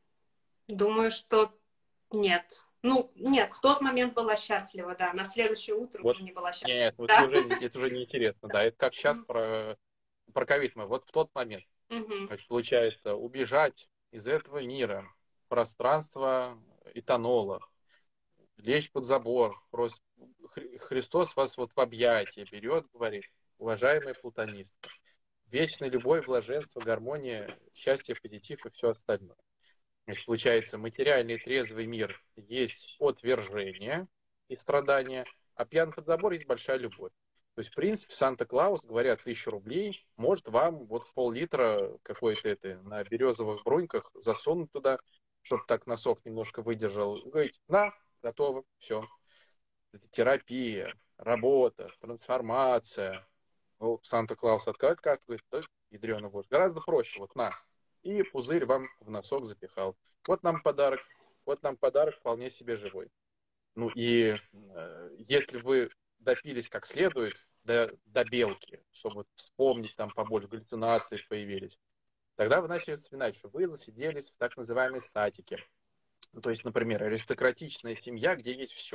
Думаю, что нет. Ну, нет, в тот момент была счастлива, да, на следующее утро Вот уже не была счастлива, нет, вот это да. уже, это уже неинтересно, да. Это как сейчас про, про ковид мы. Вот в тот момент, Мгм. значит, получается, убежать из этого мира, пространство этанола, лечь под забор, просто Хри- Христос вас вот в объятия берет, говорит, уважаемые плутонисты, вечная любовь, блаженство, гармония, счастье, позитив и все остальное. Значит, получается, материальный трезвый мир есть отвержение и страдания, а пьян под забор есть большая любовь. То есть, в принципе, Санта-Клаус, говоря тысячу рублей, может вам вот пол-литра какой-то это на березовых бруньках засунуть туда, чтобы так носок немножко выдержал. И говорить, на, готово, все. Это терапия, работа, трансформация. Ну, Санта-Клаус открывает карту, говорит, да, ядрёно будет. Гораздо проще, вот на. И пузырь вам в носок запихал. Вот нам подарок, вот нам подарок вполне себе живой. Ну и э, если вы допились как следует до, до белки, чтобы вспомнить, там побольше галлюцинаций появились, тогда вы начали вспоминать, что вы засиделись в так называемой статике. Ну, то есть, например, аристократичная семья, где есть все.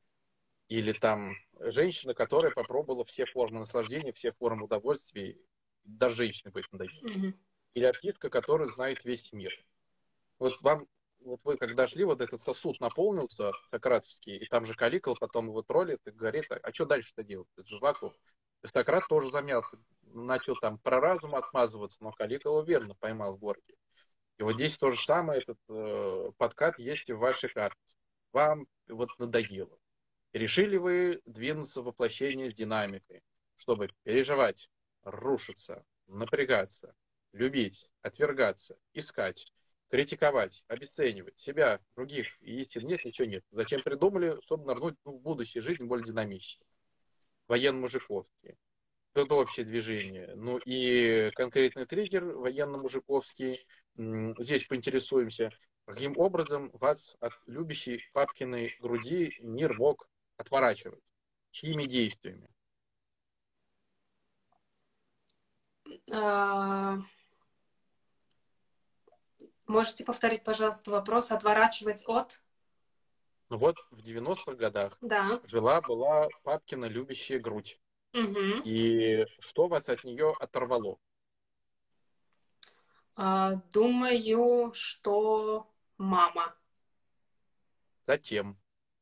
Или там женщина, которая попробовала все формы наслаждения, все формы удовольствия, даже женщины быть надоело. Мгм. Или артистка, которая знает весь мир. Вот вам, вот вы когда шли, вот этот сосуд наполнился, сократовский, и там же Каликул потом его троллит и говорит, а, а что дальше-то делать? Это же вакуум. И Сократ тоже замялся, начал там про разум отмазываться, но Каликул верно поймал в горке. И вот здесь то же самое, этот э, подкат есть и в вашей карте. Вам вот надоело. Решили вы двинуться в воплощение с динамикой, чтобы переживать, рушиться, напрягаться, любить, отвергаться, искать, критиковать, обесценивать себя, других, и если нет, ничего нет. Зачем придумали, чтобы нырнуть в будущее жизнь более динамичнее, военно-мужиковские. Это общее движение. Ну и конкретный триггер военно-мужиковский. Здесь поинтересуемся, каким образом вас от любящей папкиной груди мир мог отворачивать? Чьими действиями? А, Можете повторить, пожалуйста, вопрос? Отворачивать от? Ну вот в девяностых годах Да. жила-была папкина любящая грудь. Мгм. И что вас от нее оторвало? А, Думаю, что мама. Затем.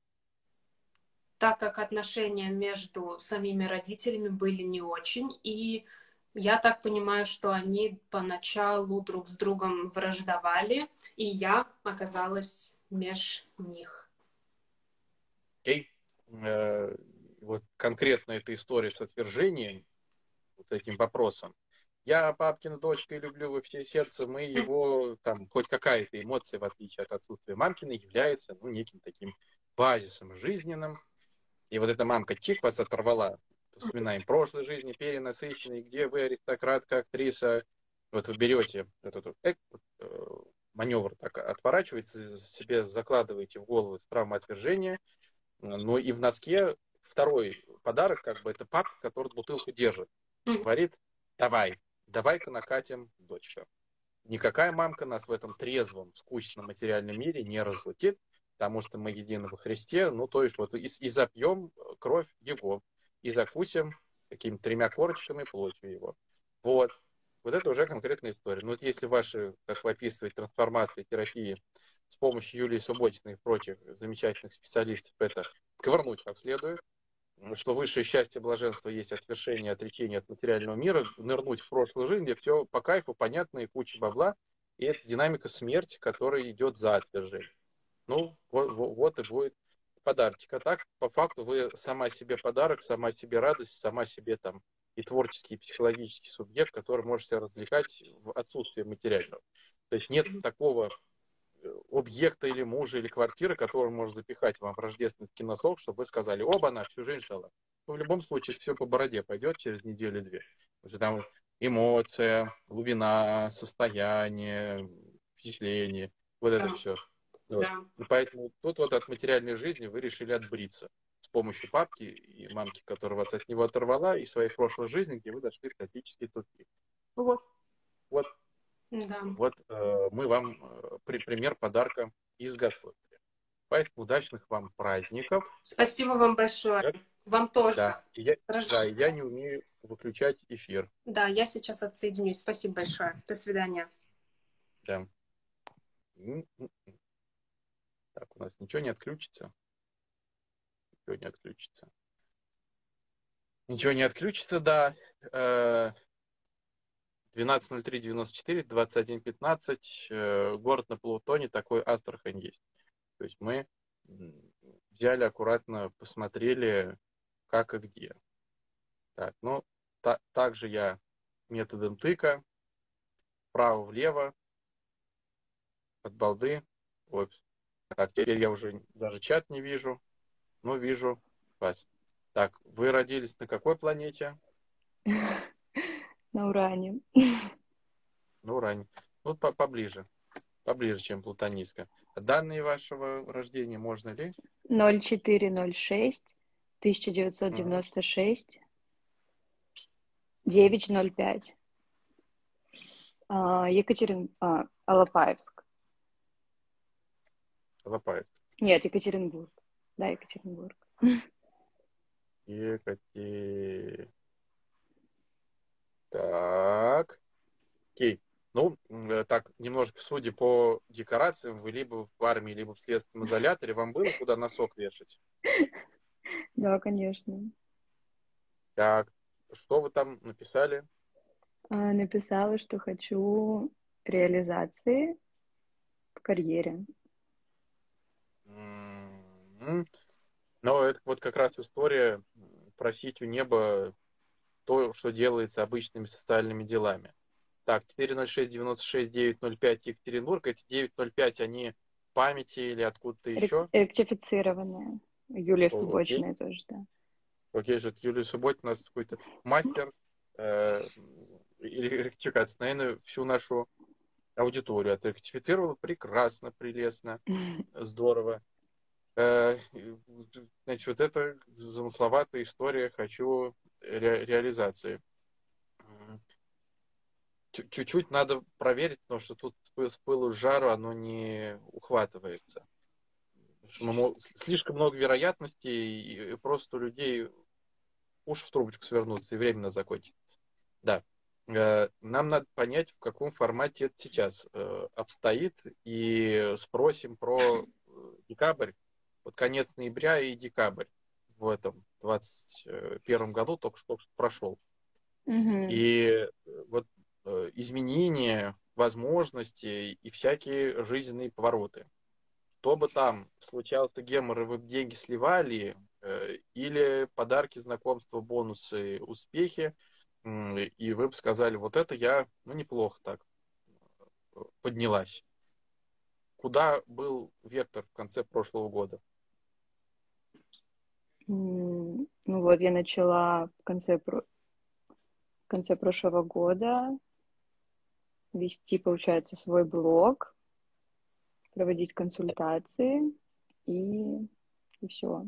Так как отношения между самими родителями были не очень, и я так понимаю, что они поначалу друг с другом враждовали, и я оказалась меж них. Окей? Э, Вот конкретно эта история с отвержением, вот этим вопросом. Я папкина дочка и люблю во все сердце, мы его, там, хоть какая-то эмоция, в отличие от отсутствия мамкина, является, ну, неким таким базисом жизненным. И вот эта мамка чик вас оторвала. Вспоминаем прошлой жизни, перенасыщенной, где вы аристократка, актриса. Вот вы берете этот вот, эк, вот, э, маневр, так отворачиваете, себе закладываете в голову травму отвержения. Ну и в носке второй подарок, как бы, это папка, который бутылку держит. Говорит, давай, давай-ка накатим, дочка. Никакая мамка нас в этом трезвом, скучном материальном мире не разлучит, потому что мы едины во Христе. Ну, то есть вот и, и запьем кровь Его, и закусим какими-то тремя корочками плотью Его. Вот. Вот это уже конкретная история. Ну, вот если ваши, как вы описываете, трансформации, терапии с помощью Юлии Субботиной и прочих замечательных специалистов, это ковырнуть как следует, что высшее счастье, блаженство есть отвершение, отречение от материального мира, нырнуть в прошлую жизнь, где все по кайфу, понятно, и куча бабла, и это динамика смерти, которая идет за отвержением. Ну, вот, вот и будет подарочек. А так, по факту, вы сама себе подарок, сама себе радость, сама себе там и творческий, и психологический субъект, который может себя развлекать в отсутствии материального. То есть нет такого объекта или мужа, или квартиры, который может запихать вам в рождественский носок, чтобы вы сказали, оба, она всю жизнь ждала. Ну, в любом случае, все по бороде пойдет через неделю-две. Потому что там эмоция, глубина, состояние, впечатление, вот это Да. все. Вот. Да. И поэтому тут вот от материальной жизни вы решили отбриться с помощью папки и мамки, которая вас от него оторвала, и своей прошлой жизни, где вы дошли в критический тупик. Ну вот, вот, Да. вот э, мы вам э, при, пример подарка изготовили. Поэтому удачных вам праздников. Спасибо вам большое. Я, Вам тоже. да, я, Хорошо. да, я не умею выключать эфир. Да, я сейчас отсоединюсь. Спасибо большое. До свидания. Да. Так, у нас ничего не отключится. Ничего не отключится. Ничего не отключится, да. двенадцать ноль три девяносто четыре двадцать один пятнадцать. Город на Плутоне, такой Астрахань есть. То есть мы взяли аккуратно, посмотрели, как и где. Так, ну, та, также я методом тыка, вправо-влево, от балды. Вот. Так, теперь я уже даже чат не вижу, но вижу вас. Так, вы родились на какой планете? На Уране. На Уране. Ну, по поближе. Поближе, чем плутонистка. Данные вашего рождения можно ли? ноль четыре ноль шесть тысяча девятьсот девяносто шесть девять ноль пять. А, Екатерин... а, Алапаевск. Лопает. Нет, Екатеринбург. Да, Екатеринбург. Екатеринбург. Так. Окей. Ну, так, немножко, судя по декорациям, вы либо в армии, либо в следственном изоляторе. Вам было куда носок вешать? Да, конечно. Так, что вы там написали? А, написала, что хочу реализации в карьере. М-м-м. Но это вот как раз история просить у неба то, что делается обычными социальными делами. Так, четыре ноль шесть девяносто шесть девять ноль пять Екатеринбург. Эти девять ноль пять, они в памяти или откуда-то еще? Ректифицированная. Юлия О, окей. Субботиная тоже, да. Окей же, Юлия Субботина, у нас какой-то мастер э, или ректификация. Наверное, всю нашу аудиторию отректифицировала. Прекрасно, прелестно, здорово. Э, значит, вот это замысловатая история «хочу ре реализации». Чуть-чуть надо проверить, потому что тут с пылу с жару оно не ухватывается. Слишком много вероятностей, и просто у людей уж в трубочку свернуться, и временно закончится. Да. Нам надо понять, в каком формате это сейчас обстоит, и спросим про декабрь, вот конец ноября и декабрь в этом двадцать первом году только что прошел. Угу. И вот изменения, возможности и всякие жизненные повороты. Что бы там случался гемор, и вы бы деньги сливали, или подарки, знакомства, бонусы, успехи, и вы бы сказали, вот это я, ну, неплохо так поднялась. Куда был вектор в конце прошлого года? Ну вот, я начала в конце, в конце прошлого года вести, получается, свой блог, проводить консультации и, и все.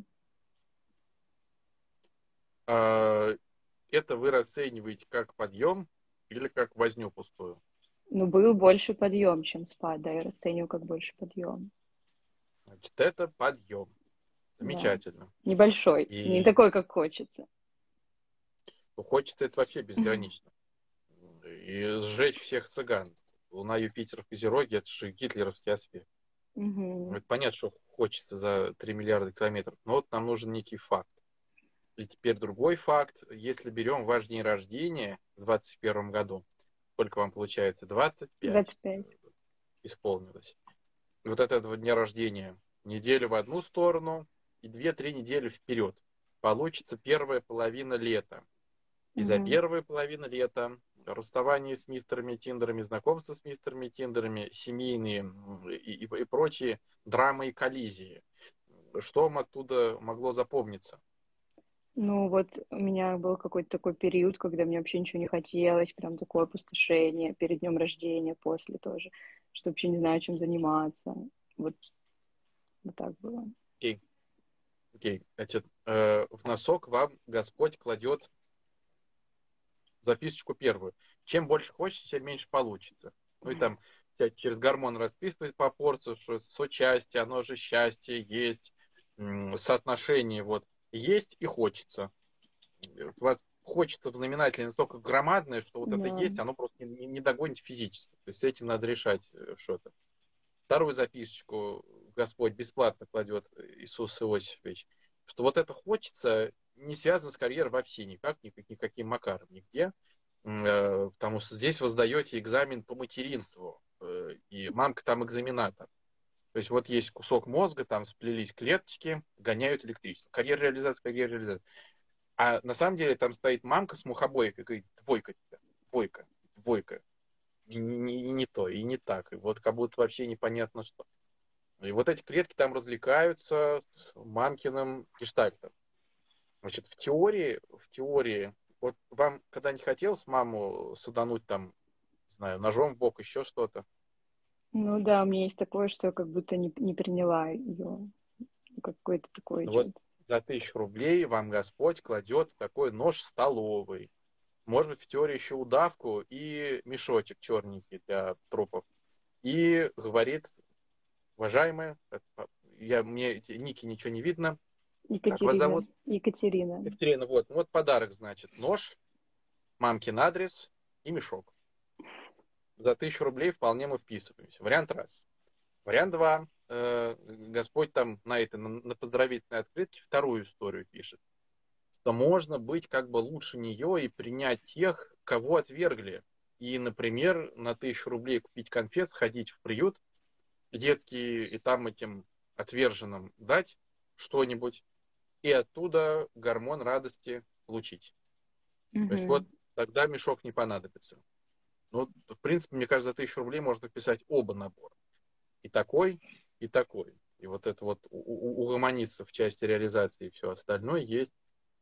Это вы расцениваете как подъем или как возню пустую? Ну, был больше подъем, чем спад, да, я расцениваю как больше подъем. Значит, это подъем. Замечательно. Да. Небольшой, и... не такой, как хочется. Ну, хочется это вообще безгранично. И сжечь всех цыган. Луна, Юпитер в Козероге, это же гитлеровский аспект. Угу. Это понятно, что хочется за три миллиарда километров, но вот нам нужен некий факт. И теперь другой факт. Если берем ваш день рождения в двадцать первом году, сколько вам получается? двадцать пять. двадцать пять. Исполнилось. И вот от этого дня рождения неделю в одну сторону и две-три недели вперед. Получится первая половина лета. И за первую половину лета расставание с мистерами Тиндерами, знакомство с мистерами Тиндерами, семейные и, и, и прочие драмы и коллизии. Что вам оттуда могло запомниться? Ну вот у меня был какой-то такой период, когда мне вообще ничего не хотелось, прям такое опустошение перед днем рождения, после тоже, что вообще не знаю, чем заниматься. Вот Вот так было. Окей, окей. Значит, э, в носок вам Господь кладет записочку первую. Чем больше хочется, тем меньше получится. Ну и там тебя через гормон расписывает по порции, что сочастье, оно же счастье есть, м, соотношение вот есть и хочется. У вас хочется в знаменателе настолько громадное, что вот это Да. есть, оно просто не, не догонит физически. То есть с этим надо решать э, что-то. Вторую записочку Господь бесплатно кладет, Иисус Иосифович, что вот это хочется не связано с карьерой вообще никак, никак никаким макаром, нигде. Э, Потому что здесь вы сдаете экзамен по материнству, э, и мамка там экзаменатор. То есть вот есть кусок мозга, там сплелись клеточки, гоняют электричество. Карьера реализация, карьера реализация. А на самом деле там стоит мамка с мухобойкой, говорит, двойка, двойка, двойка. И не, и не то, и не так. И вот как будто вообще непонятно что. И вот эти клетки там развлекаются с мамкиным гештальтом. Значит, в теории, в теории, вот вам когда-нибудь хотелось маму садануть там, не знаю, ножом в бок, еще что-то? Ну да, у меня есть такое, что я как будто не, не приняла ее. Какое-то такое Ну вот что-то. за тысячу рублей вам Господь кладет такой нож столовый. Может быть, в теории еще удавку и мешочек черненький для трупов. И говорит, уважаемые, я, мне эти ники ничего не видно. Как вас Екатерина. зовут? Екатерина. Екатерина, вот, вот подарок, значит, нож, мамкин адрес и мешок. За тысячу рублей вполне мы вписываемся. Вариант раз. Вариант два. Э, Господь там на это, на, на поздравительной открытке вторую историю пишет. Что можно быть как бы лучше нее и принять тех, кого отвергли. И, например, на тысячу рублей купить конфет, ходить в приют детский и там этим отверженным дать что-нибудь, и оттуда гормон радости получить. То есть вот Угу. тогда мешок не понадобится. Ну, в принципе, мне кажется, за тысячу рублей можно вписать оба набора. И такой, и такой. И вот это вот угомониться в части реализации и все остальное есть.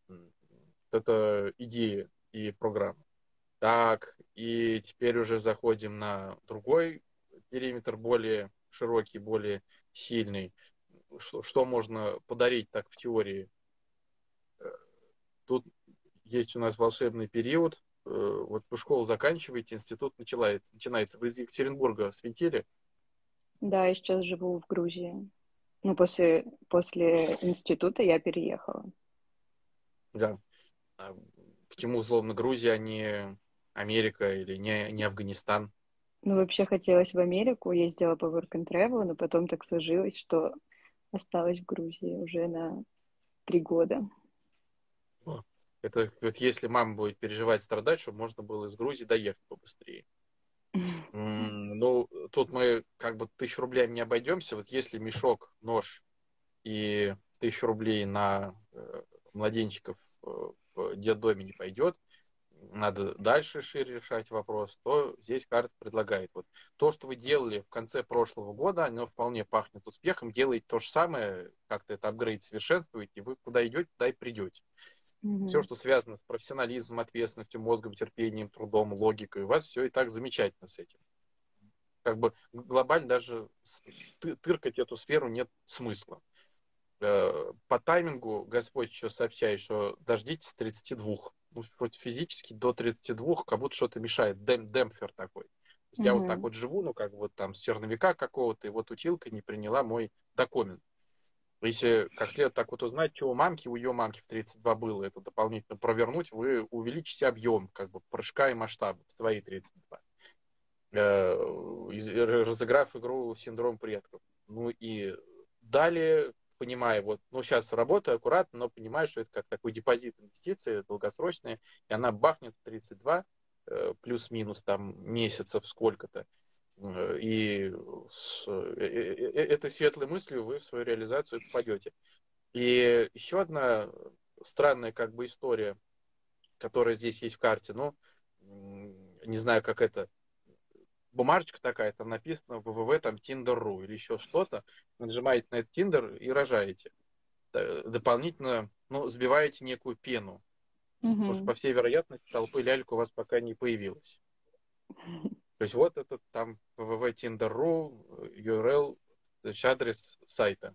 Это идея и программа. Так, и теперь уже заходим на другой периметр, более широкий, более сильный. Что, что можно подарить так в теории? Тут есть у нас волшебный период. Вот вы школу заканчиваете, институт начинается. начинается. Вы из Екатеринбурга светили? Да, я сейчас живу в Грузии. Ну, после, после института я переехала. Да. А почему, условно, Грузия, а не Америка или не, не Афганистан? Ну, вообще хотелось в Америку, ездила по work and travel, но потом так сложилось, что осталась в Грузии уже на три года. О, это как если мама будет переживать, страдать, чтобы можно было из Грузии доехать побыстрее. М, Ну, тут мы как бы тысячу рублей не обойдемся. Вот если мешок, нож и тысячу рублей на э, младенчиков э, в детдоме не пойдет, надо дальше шире решать вопрос, то здесь карта предлагает. Вот то, что вы делали в конце прошлого года, оно вполне пахнет успехом. Делаете то же самое, как-то это апгрейд совершенствуете, вы куда идете, туда и придете. Все, Мгм. что связано с профессионализмом, ответственностью, мозгом, терпением, трудом, логикой, у вас все и так замечательно с этим. Как бы глобально даже тыркать эту сферу нет смысла. По таймингу Господь еще сообщает, что дождитесь тридцати двух. Ну, хоть физически до тридцати двух как будто что-то мешает. Дем, демпфер такой. Я вот так Мгм. вот живу, ну, как вот там с черновика какого-то, и вот училка не приняла мой документ. Если как следует так вот узнать, что у мамки, у ее мамки в тридцать два было, это дополнительно провернуть, вы увеличите объем как бы прыжка и масштаба в свои тридцать два. Разыграв игру «Синдром предков». Ну и далее, понимая, вот, ну сейчас работаю аккуратно, но понимаю, что это как такой депозит инвестиции долгосрочная, и она бахнет в тридцать два, плюс-минус там месяцев сколько-то. И с этой светлой мыслью вы в свою реализацию попадете. И еще одна странная как бы история, которая здесь есть в карте, ну, не знаю, как это, бумажечка такая, там написано вэ вэ вэ, там Tinder точка ру или еще что-то, нажимаете на этот Tinder и рожаете. Дополнительно, ну, сбиваете некую пену, потому что, Мгм. по всей вероятности, толпы лялька у вас пока не появилась. То есть вот этот там вэ вэ вэ Tinder точка ру, ю ар эл, то есть адрес сайта.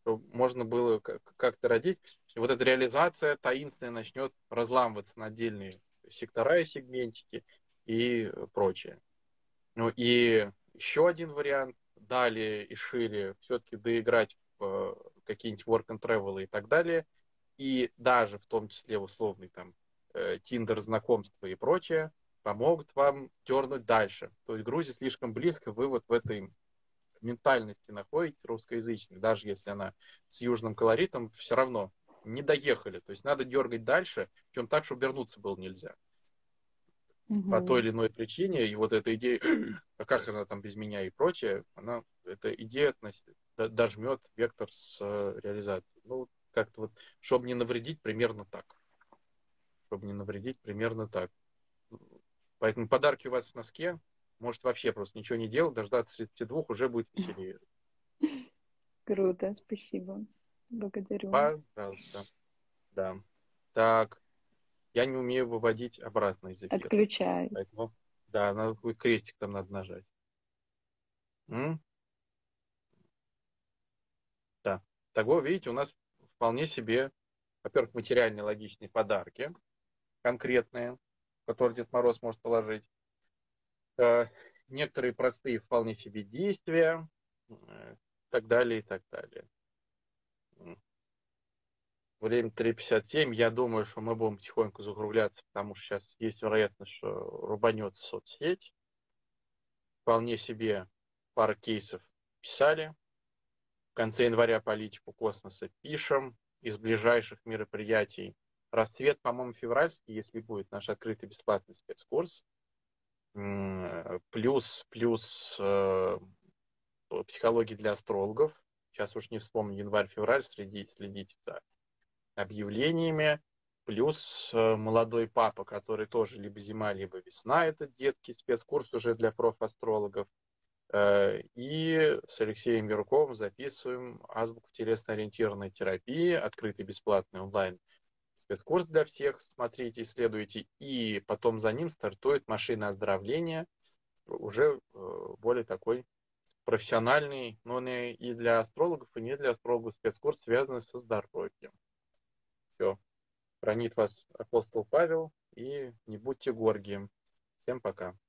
чтобы можно было как-то родить. И вот эта реализация таинственная начнет разламываться на отдельные сектора и сегментики и прочее. Ну и еще один вариант, далее и шире, все-таки доиграть в какие-нибудь work and travel и так далее, и даже в том числе в условный там Tinder, знакомства и прочее, помогут вам дернуть дальше. То есть Грузия слишком близко, вы вот в этой ментальности находите русскоязычной, даже если она с южным колоритом, все равно не доехали. То есть надо дергать дальше, причем так, чтобы вернуться было нельзя. Угу. По той или иной причине, и вот эта идея, а как она там без меня и прочее, она, эта идея дожмет вектор с реализацией. Ну, как-то вот, чтобы не навредить, примерно так. Чтобы не навредить, примерно так. Поэтому подарки у вас в носке, может вообще просто ничего не делать, дождаться тридцати двух уже будет веселее. Круто, спасибо. Благодарю. Пожалуйста. Да. Так. Я не умею выводить обратно из эфира. Отключаюсь. Поэтому, да, надо будет крестик там надо нажать. М? Да. Того, видите, у нас вполне себе, во-первых, материальные логичные подарки, конкретные, которые Дед Мороз может положить. Э, некоторые простые вполне себе действия, э, и так далее, и так далее. Время три пятьдесят семь. Я думаю, что мы будем потихоньку закругляться, потому что сейчас есть вероятность, что рубанется соцсеть. Вполне себе пара кейсов писали. В конце января политику космоса пишем. Из ближайших мероприятий «Рассвет», по-моему, февральский, если будет наш открытый бесплатный спецкурс. Плюс, плюс э, психология для астрологов. Сейчас уж не вспомню, январь-февраль, следите, следите за объявлениями. Плюс э, молодой папа, который тоже либо зима, либо весна, это детский спецкурс уже для профастрологов. Э, и с Алексеем Юрковым записываем азбуку телесно-ориентированной терапии, открытый бесплатный онлайн спецкурс для всех. Смотрите, исследуйте. И потом за ним стартует машина оздоровления, уже э, более такой профессиональный, но не и для астрологов, и не для астрологов спецкурс, связанный со здоровьем. Все. Хранит вас апостол Павел, и не будьте горгием. Всем пока.